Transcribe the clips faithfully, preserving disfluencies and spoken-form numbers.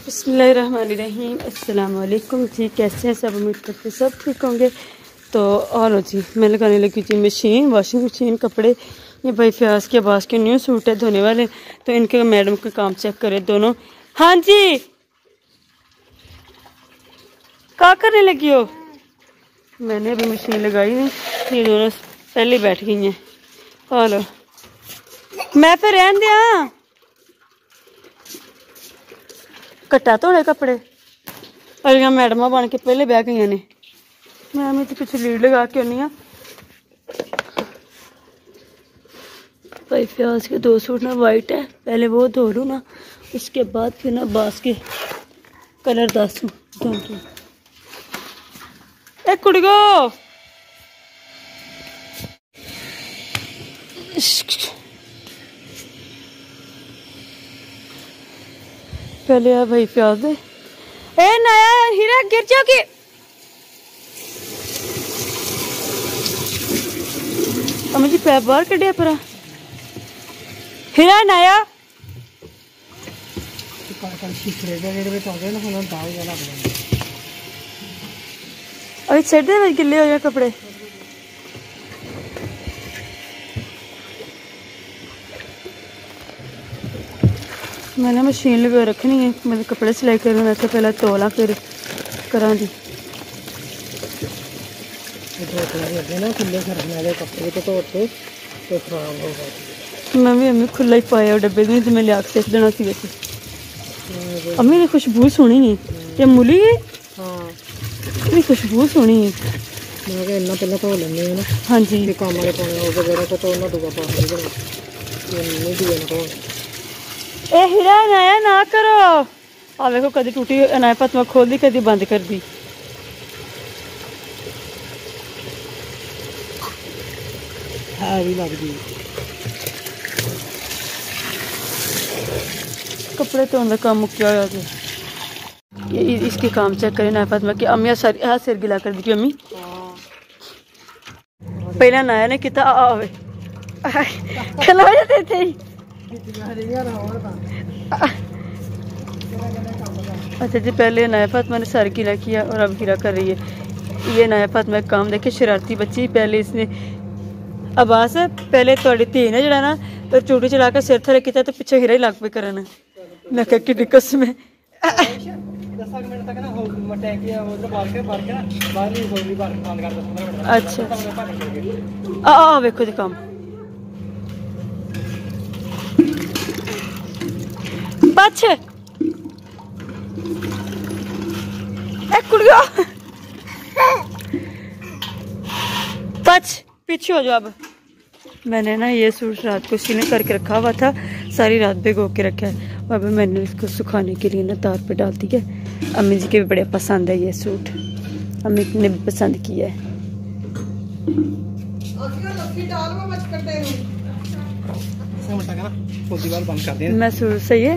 बिस्मिल्लाहिर्रहमानिर्रहीम। अस्सलाम वालेकुम जी, कैसे हैं सब? उम्मीद करते सब ठीक होंगे। तो और जी मैं लगाने लगी थी मशीन, वॉशिंग मशीन कपड़े। ये भाई फ्याज के अब्बास के न्यू सूट है धोने वाले, तो इनके मैडम का काम चेक करें दोनों। हाँ जी, क्या करने लगी हो? मैंने अभी मशीन लगाई नहीं, ये दोनों पहले बैठ गई हैं। और मैं फिर रहन दिया कट्टा धोने कपड़े, और यहाँ मैडमा बन के पहले बह गई ने। मैं मैं तो कुछ लीड लगा के आनी हाँ। भाई प्याज के दो सूट ना वाइट है, पहले वो धो लूँ ना, उसके बाद फिर ना बास के कलर दसूँ। एक कुड़गो पहले आ भाई प्याज दे। ए नया हीरा गिर जाओगी। अम्मी जी पैप बाहर कढ़िया परा हीरा नया अभी छड़ दे गिले हो जाए कपड़े। मैंने मशीन लगा रखनी है, मतलब कपड़े सिलाई कर मैं तो पहले तोला फिर करा दी। मैं भी अम्मी खुला ही पाया डब्बे में, तो मैं लिया के देना सी वैसे। अम्मी ने खुशबू सुनी है, ये मूली है। हाँ खुशबू सुनी है। मैं पहले धो लेंगे ना। हाँ जी काम वाले ए हीरा अनाया ना करो। आ देखो कदी टूटी अनाया पत मैं खोल दी कदी बंद कर दी। कपड़े धोने का काम मुक्या होया तो ये इसके काम चेक करें ना फातिमा की अम्मी सर हाँ सिर गिला कर दी अम्मी। पहला नाया ने किता आवे खिला जाते थे। अच्छा जी पहले नया फातिमा ने सर गिला किया और अब गिला कर रही है। ये नया फातिमा का काम देखे, शरारती बच्ची। पहले इसने अब्बास पहले थोड़ी धी ने जड़ा ना तो चूड़ी चला कर सिर थले किया तो पिछे हीरा ही लग पे करना। मैं कह कि कसम है। अच्छा आ वेखो जी काम बच कुड़िया बच पीछे हो जाओ। अब मैंने ना ये सूट रात को सिलने करके रखा हुआ था, सारी रात भिगो के रखा है। अब मैंने इसको सुखाने के लिए ना तार पे डाल दी है। अम्मी जी के भी बड़े पसंद है ये सूट, अम्मी ने भी पसंद किया है। मैं सूट सही है।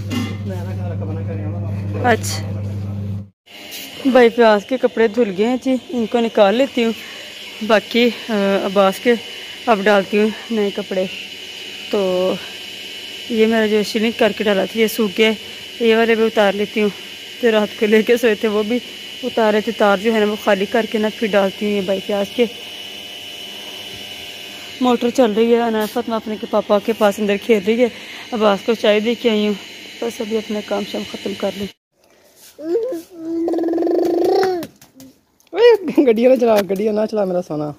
अच्छा भाई प्याज के कपड़े धुल गए हैं जी, इनको निकाल लेती हूँ। बाकी अब्बास के अब डालती हूँ नए कपड़े। तो ये मेरा जो सिलिंग करके डाला था ये सूख गया, ये वाले भी उतार लेती हूँ। जो रात को लेके सोए थे वो भी उतारे थे, तार जो है ना वो खाली करके ना फिर डालती हूँ। ये भाई प्याज के मोटर चल रही है। अनाया फातिमा अपने के पापा के पास अंदर खेल रही है। अब्बास को चाय दे के आई हूँ, बस अभी अपना काम शाम ख़त्म कर लूँ। गड्डिया ना चला, गड्डिया ना चला मेरा सोना।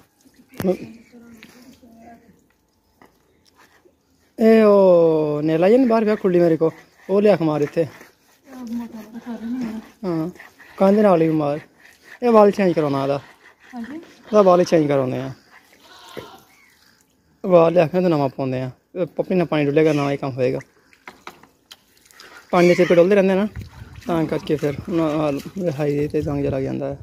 ए ओ नेला जी ने बाहर क्या खुली मेरे को वो लिया मार इतने। हाँ कंधे नाल ही मार। ये वाल चेंज करवाना दा वाल चेंज करवाने वाल लिया तो नवा पाते हैं। पप्पी ना पानी डुलेगा ना ही काम होएगा। पानी चिर डुलते रहते ना तां करके फिर हाई तो जंग जला जाता है।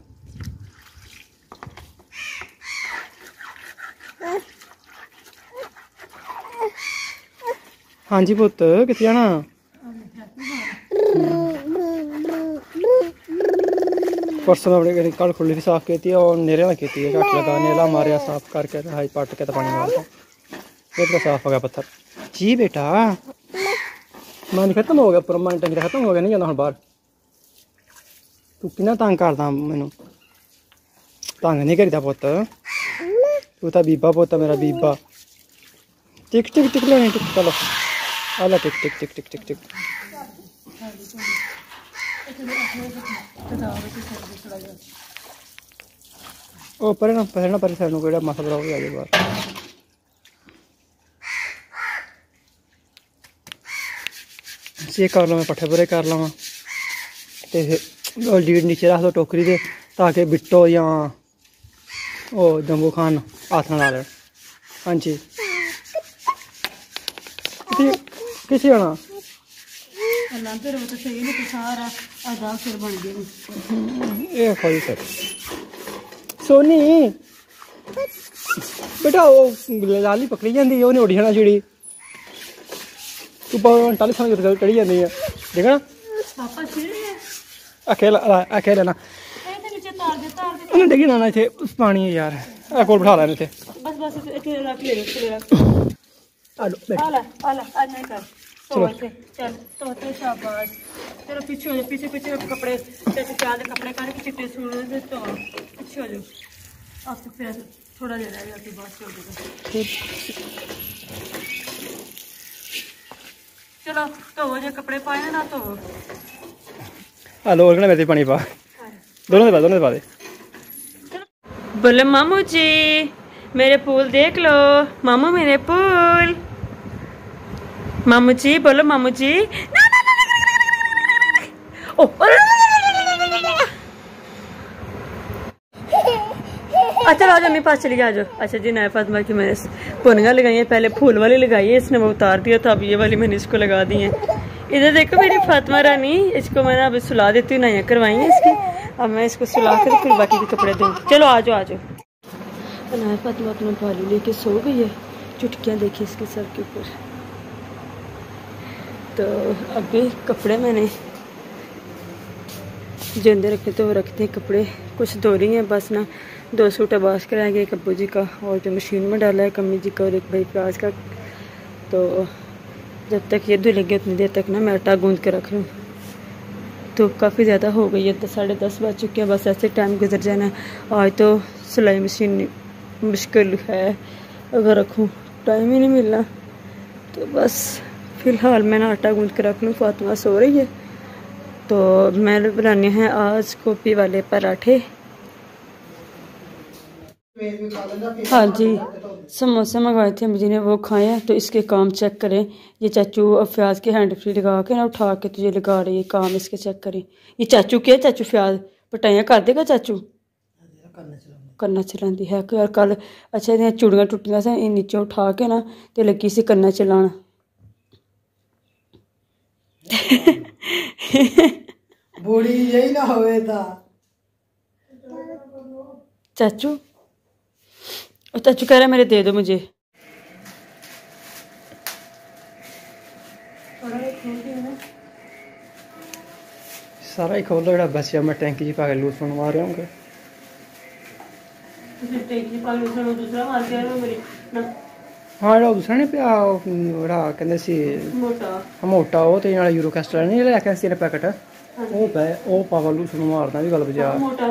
हाँ जी पुत कितने जाना? परसों मैं अपनी कल खुली थी साफ की और नेरे ना की घट लगा नेला मारिया साफ करके हाई पट के तो पानी मार फिर तो साफ हो गया पत्थर। जी बेटा मन खत्म हो गया पूरा मन टंगी खत्म हो गया नहीं जाता हम बाहर तू कि तंग करदा मैनू तंग नहीं करता पुत तू तो बीबा पुत मेरा बीबा टिक टिक टिक लेनी टिक चलो आला टिक टिक टिक टिक टिक टिक ओ परे ना परे ना परे सानू कोड़ा माथा बड़ा हो गया बाहर ये कर लो मैं पट्ठे पूरे कर लवा तो लीड नीचे रख दो टोकरी दे ताकि बिट्टो या ओ जम्बू खान हाथ ना ला हाँ जी किसी आना ये खोई सर सोनी बेटा वो लाली पकड़ी जाती है उड़ी जाना चिड़ी तू टाली समझ चढ़ी जाती है देखना अकेला अकेला ना डिगी ना इतने पानी है यार कोल बिठा लेना इतने चलो पीछे हो जाओ पीछे पीछे कपड़े चार कपड़े काट के चिट्टे छोड़ तो पीछे हो जाओ अब तो फिर थोड़ा देर रहेगा फिर बात कर देगा चलो तो वो जो कपड़े पाए ना तो हेलो और मेरे पानी पा दोनों दे पा दोनों दे पा दे बोलो मामू जी मेरे पूल देख लो मामू मेरे पूल मामू जी बोलो मामू जी ना ना ना ना ओ अच्छा आ जाओ मेरे पास चली आ जाओ अच्छा जी नया फातिमा की मैंने पुनिया लगाई है पहले फूल वाली लगाई है इसने वो उतार दिया था अब ये वाली मैंने इसको लगा दी है इधर देखो मेरी फातिमा रानी इसको मैंने अब सुला देती हूँ नया करवाई है इसकी अब मैं इसको सुला कर फिर बाकी के कपड़े दूँगी चलो आ जाओ आ जाओ नया फातिमा अपना भालू लेके सो गई है चुटकियाँ देखी इसके सर के ऊपर तो अभी कपड़े मैंने जो अंदर रखे तो वो रखते हैं कपड़े कुछ धो रही हैं बस ना दो सूट आबाज कराएंगे एक अब्बू जी का और जो मशीन में डाला है कम्मी जी का और एक भाई प्याज का तो जब तक ये धुलेंगे उतनी देर तक ना मैं आटा गूंद के रख लूँ तो काफ़ी ज़्यादा हो गई है तो साढ़े दस बज चुके हैं बस ऐसे टाइम गुजर जाना आज तो सिलाई मशीन मुश्किल है अगर रखूँ टाइम ही नहीं मिलना तो बस फ़िलहाल मैं ना आटा गूंद के रख लूँ फातिमा सो रही है तो मैंने बनाने हैं आज गोभी वाले पराठे हाँ जी समोसे मंगवाए थे अम्मी जी ने वो खाए हैं तो इसके काम चेक करें ये चाचू फ्याज के हैंड फ्री लगा के ना उठा के तुझे लगा रही है काम इसके चेक करें ये चाचू क्या चाचू फ्याज पटाइयाँ कर देगा चाचू करना चलाती है यार कल अच्छा ये चूड़ियाँ टुटियां से नीचे उठा के ना तो लगी सी करना चलाना बूढ़ी यही ना होवे था चाचू और चाचू कह रहा है मेरे दे दो मुझे सारा ही खोलो जरा बसिया मैं टैंकी जी पा के लूस बनवा रहे होंगे हाँ जो दूसरा नहीं पिया कहते सी मोटा वो तो यूरो कैस्टर नहीं लिया सी ने पैकेट वो पै वो पावा लूस मारना भी गल बजा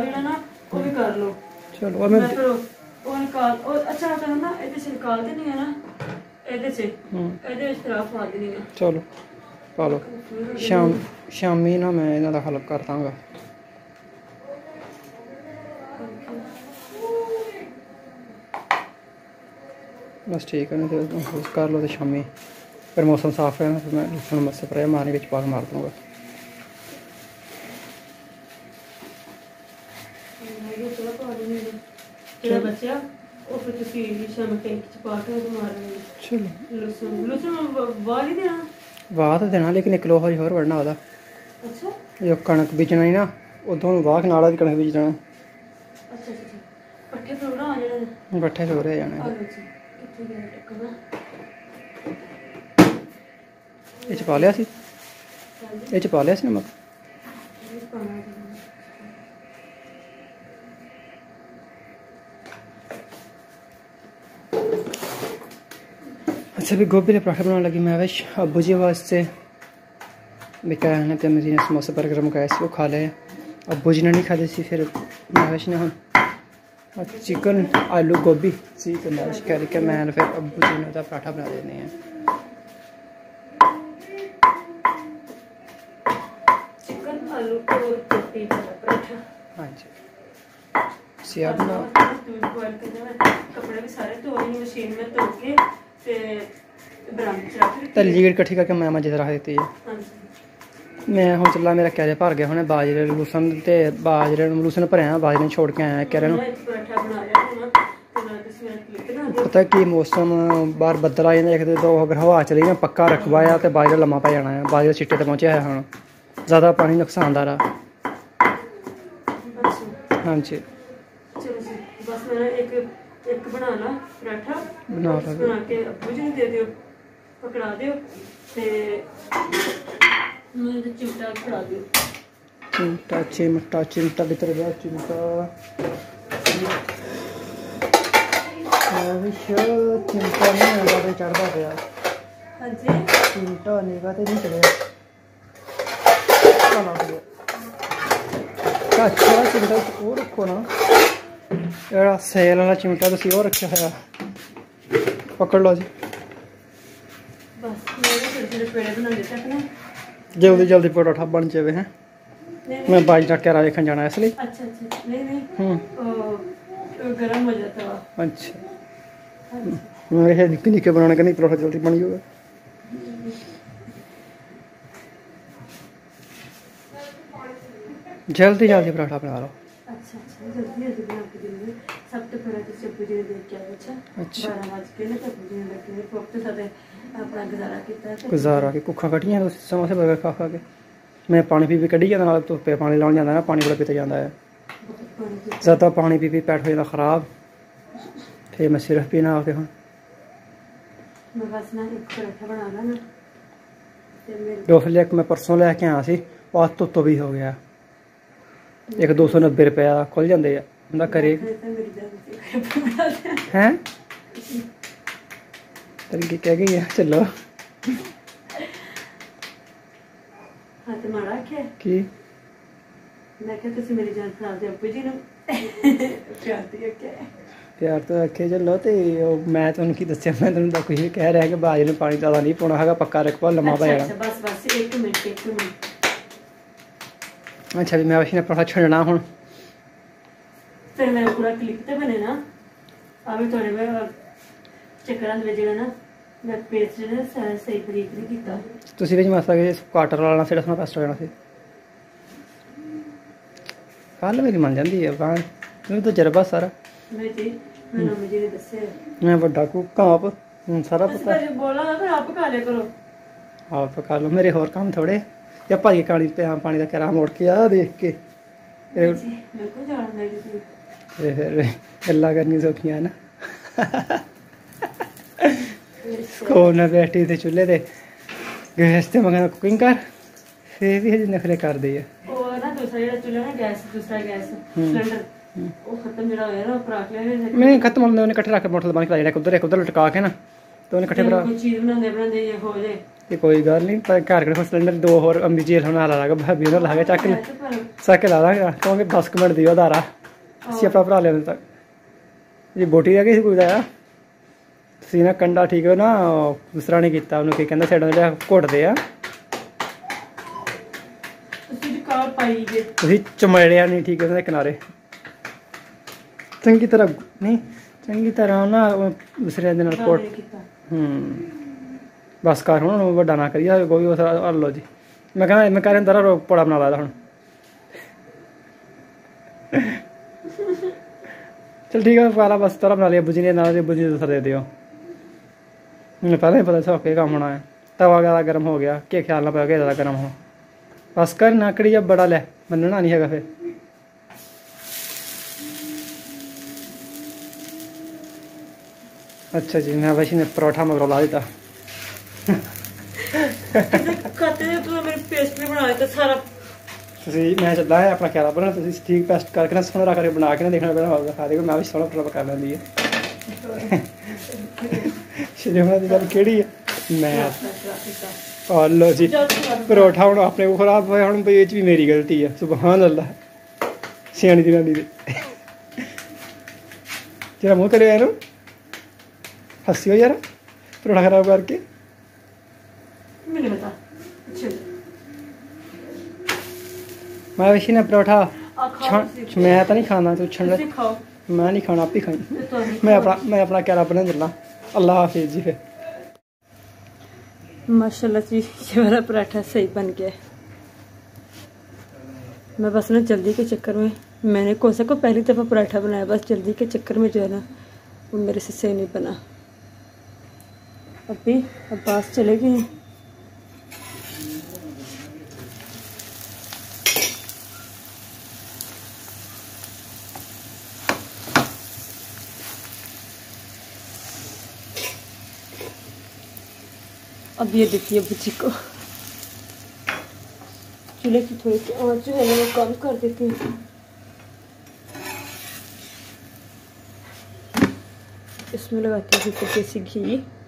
चलो मैं ਉਹ ਨਿਕਾਲ ਉਹ ਅੱਛਾ ਕਰਨਾ ਨਾ ਇਹਦੇ ਚ ਨਿਕਾਲ ਦੇਣੀ ਹੈ ਨਾ ਇਹਦੇ ਚ ਇਹਦੇ ਵਿੱਚ ਤਰ੍ਹਾਂ ਪਾ ਦੇਣੀ ਹੈ ਚਲੋ ਪਾ ਲਓ ਸ਼ਾਮ ਸ਼ਾਮੀ ਨਾ ਮੈਂ ਇਹਨਾਂ ਦਾ ਹੱਲ ਕਰ ਦਾਂਗਾ बस ठीक है ना तो कर लो तो शामी फिर मौसम साफ है ना तो मैं लहसुन मत स्प्रे मारने के पाक मार दूँगा वाह तो देना लेकिन एक लोहा होर बढ़ना ओह्दा जो कणक बीजना ही ना उदों वाह नाला दी कणक बीजना पट्ठे सोरे जाने ये च पा लिया सी ये च पा लिया सी नमक अच्छा भी गोभी के पराठे बनाने लगी मैं वैश अब्बू जी वास्ते मिकाया ने तो मेरी ने समोसे बर्गर मंगाए सी वो खा लए अब्बू जी ने नहीं खाते सी फिर महविश ने हम चिकन आलू गोभी सी तो महविश कह रही कि मैं फिर अब्बू जी ने पराठा बना देने हैं चिकन आलू और रोटी वाला पराठा। हाँ जी सिया बना कपड़े भी सारे धो रही मशीन में धो के बरामदे च रख तली गड़ी कट्ठी करके मैं मजे रख देती है मैं हूँ चला मेरा क्यारे भर गया होने बाजरे लूसन ते बाजरे लूसन भरया बाजरे छोड़ के आया क्यारे पता कि मौसम बाहर बदल आ जाए एक तो अगर हवा चली ना पक्का रखवाया तो बाजरे लम्मा पै जाना है बाजरे चिट्टे तो पहुँचे है हाँ ज़्यादा पानी नुकसानदार है। हाँ जी बस मैंने एक एक बनाना पराठा बना बना के अब्बू जी दे दियो पकड़ा दियो ते मुझे चिमटा पकड़ा दियो चिमटा चिमटा चिमटा भीतर गया चिमटा चिमटा नहीं आगा पे चढ़ता गया। हाँ जी चिमटा निगाह ते नहीं चढ़िया अच्छा चिमटा वो रखो ना यार सेल वाला चिमटा तो वो रखा है पकड़ लो जी बस मेरे छोटे छोटे पेड़े बना देते अपने जल्दी जल्दी पराठा बन जाए हैं मैं बाजरा क्यारा देखने जाना है इसलिए। अच्छा अच्छा नहीं नहीं हम्म गर्म हो जाता है। अच्छा मेरे निक्के निक्के बनाने का नहीं पराठा जल्दी बन जाएगा। जल्दी जल्दी पराठा बना लो। अच्छा अच्छा जल्दी जल्दी बना के देंगे सब तो फिर तो सब जी देख के आए। अच्छा अच्छा बारह बज के ना सब जी देख के वक्त साथे अपना गुजारा किया है गुजारा के कुखा कटियां तो समोसे बर्गर खा खा के मैं पानी पी पी कढ़ी जाता नाल तो पे पानी लाउन जाता ना पानी बड़ा पीता जाता है ज़्यादा पानी पी पी पेट हो जाता खराब फिर मैं सिर्फ पीना आके हूँ मैं बस ना एक पराठा बनाना ना ते मेरे दो फिर एक मैं परसों लैके आया सी आज तो तो भी हो गया एक दो सौ नब्बे रुपये का खुल जाते हैं बंदा करे हैं तरीके कह गई है चलो हाँ तो माड़ा क्या की मैं क्या तुसी मेरी जान खराब दे अब्बू जी ने प्यार दिया क्या प्यार तो रखे चलो तो मैं तुम की दसिया मैं तुम कुछ भी कह रहा कि बाजरे में पानी ज़्यादा नहीं पाना है पक्का रखवा लम्मा पै जाना। अच्छा बस बस एक मिनट एक मिनट अच्छा भी मैं वैसे पराठा छड़ना हूँ फिर मैं पूरा क्लिप तो बने ना अभी थोड़े में चक्कर में जेड़ा ना मैं पेस्ट ने सही बरीक नहीं किया ਤੁਸੀਂ ਵਿੱਚ ਮਾਸਾ ਕੇ ਕੁਆਟਰ ਵਾਲਾ ਸਿਰ ਸਨਾ ਪੈਸਟ ਹੋ ਜਾਣਾ ਸੀ ਕੱਲ ਮੇਰੀ ਮੰਨ ਜਾਂਦੀ ਹੈ ਬਾਹਰ ਮੈਨੂੰ ਤਾਂ ਜਰਬਾ ਸਾਰਾ मैं जी मैं मम्मी जी ने दसे ਮੈਂ ਵੱਡਾ ਕੁੱਕਾ ਆਪ ਹੁਣ ਸਾਰਾ बस ਪਤਾ पर बोला ना फिर आप खा लिया करो ਆਪ ਪਕਾ ਲਓ ਮੇਰੇ ਹੋਰ ਕੰਮ ਥੋੜੇ ਜਾਂ ਭਾਜੀ ਕਾਲੀ ਤੇ ਆਮ ਪਾਣੀ ਦਾ ਕਰਾ ਮੋੜ ਕੇ ਆ ਦੇਖ ਕੇ ਇਹ जी मेरे को जान लगी थी ਫਿਰ ਗੱਲਾਂ ਕਰਨੀ ਸੌਖੀਆਂ ਨਾ ਕੋਲ ਨਾ ਬੈਠੀ ਤੇ ਚੁੱਲ੍ਹੇ ਤੇ ਗੈਸ ਤੇ ਮਗਰ ਕੁਕਿੰਗ ਕਰ ਫੇਰ ਵੀ ਹਜੇ ਨਖਰੇ ਕਰਦੇ ਆ और ना दूसरा जेड़ा चूल्हा ना गैस दूसरा गैस सिलेंडर वो खत्म जेड़ा होया ना पराठ ले मैं खत्म होने ਉਹਨੇ ਇਕੱਠੇ ਰੱਖ ਕੇ ਮੋਟਰ ਬਣ ਕੇ ਜਿਹੜਾ ਉਧਰ ਇੱਕ ਉਧਰ ਲਟਕਾ ਕੇ ਨਾ ਤੇ ਉਹਨੇ ਇਕੱਠੇ ਭਰਾ कोई चीज बनांदे बनांदे ये हो जाए ਤੇ ਕੋਈ ਗੱਲ ਨਹੀਂ ਪਰ ਘਰ ਕੋਲ ਸਿਲੰਡਰ ਦੋ ਹੋਰ ਅੰਬੀ ਜੇਲ ਹੋਣਾ ਲਾ ਲਾਗਾ ਭਾਬੀ ਉਹਨਾਂ ਲਾ ਕੇ ਚੱਕ ਲੈ ਚੱਕ ਲਾ ਲਾਗਾ ਕਹਾਂਗੇ ਦਸ ਮਿੰਟ ਦਿਓ ਆਧਾਰਾ ਅਸੀਂ ਆਪਣਾ ਭਰਾ ਲੈਣ ਤੱਕ ਜੀ ਬੋਟੀ ਆ ਗਈ ਕੋਈ ਦਾ ਤੁਸੀਂ ਨਾ ਕੰਡਾ ਠੀਕ ਹੋ ਨਾ ਦੂਸਰਾ ਨਹੀਂ ਕੀਤਾ ਉਹਨੂੰ ਕੀ ਕਹਿੰਦਾ ਸਾਈਡਾਂ ਜਿਹੜਾ ਘੁੱਟਦੇ ਆ ਤੁਸੀਂ ਵੀ ਕਾਰ ਪਾਈ ਜੇ ਤੁਸੀਂ ਚਮੜਿਆ ਨਹੀਂ ਠੀਕ ਉਹਨਾਂ ਦੇ ਕਿਨਾਰੇ ਚੰਗੀ ਤਰ੍ਹਾਂ ਨਹੀਂ ਚੰਗੀ ਤਰ੍ਹਾਂ ਨਾ ਦੂਸਰੇ ਦੇ ਨਾਲ ਕੋਟ ਹੂੰ ਬਸ ਕਰ ਹੁਣ ਵੱਡਾ ਨਾ ਕਰੀਏ ਕੋਈ ਉਸ ਹਰ ਲੋ ਜੀ ਮੈਂ ਕਹਿੰਦਾ ਮੈਂ ਕਹਿੰਦਾ ਦਰਾ ਪੋੜਾ ਬਣਾ ਲਾ ਹੁਣ चल ठीक है पहला बस तरह बना लिया बुझने ना बुझने दूसरा दे दियो मुझे पहले ही पता था क्या काम होना है तवा ज़्यादा गर्म हो गया क्या ख्याल ना पड़ा ज़्यादा गर्म हो बस कर नाकड़ी जब बड़ा ले बनना नहीं है फिर अच्छा जी मैं वैसे ने परोठा मगरों ला देता खाते थे तो मेरे पेस्ट भी बना देता सारा ਤੁਸੀਂ ਮੈਂ ਚੱਲਦਾ ਹੈ ਆਪਣਾ ਖਿਆਲ ਬਣਾ ਤੁਸੀਂ ਠੀਕ ਪੈਸਟ ਕਰਕੇ ਨਾ ਸੋਹਣਾ ਕਰਕੇ ਬਣਾ ਕੇ ਨਾ ਦੇਖਣਾ ਪੈਣਾ ਹੋਊਗਾ ਖਾ ਦੇਖੋ ਮੈਂ ਵੀ ਸੋਹਣਾ ਪਰੋਠਾ ਕਰ ਲੈਂਦੀ ਹੈ ਸ਼ਰੀਮਾ ਦੀ ਗੱਲ ਕਿਹੜੀ ਹੈ ਮੈਂ आ लो जी परोठा हूँ अपने को खराब होया हूँ भाई, ये भी मेरी गलती है। सुबहान अल्लाह, सियानी जनानी दे तेरा मुँह करे यार, हंसी हो यार परोठा खराब करके। मुझे बता मैं वैसे ना परोठा आ खाओ छान, तुसी। मैं तो नहीं खाना, तू छंड तुसी खाओ। मैं नहीं खाना, आप ही खाई। तो नहीं मैं अपना मैं अपना क्या बना चलना। अल्लाह हाफिज जी। फिर माशाल्लाह जी ये वाला पराठा सही बन गया है। मैं बस ना जल्दी के चक्कर में, मैंने कोसा को पहली दफ़ा पराठा बनाया, बस जल्दी के चक्कर में जो है ना वो मेरे से सही नहीं बना। अभी अब्बास चले गए हैं। अब ये देखिए बुच्ची को चूल्हे की थोड़ी सी आँच जो है ना वो कम कर देती हूँ। इसमें लगाती हूँ हल्की सी घी।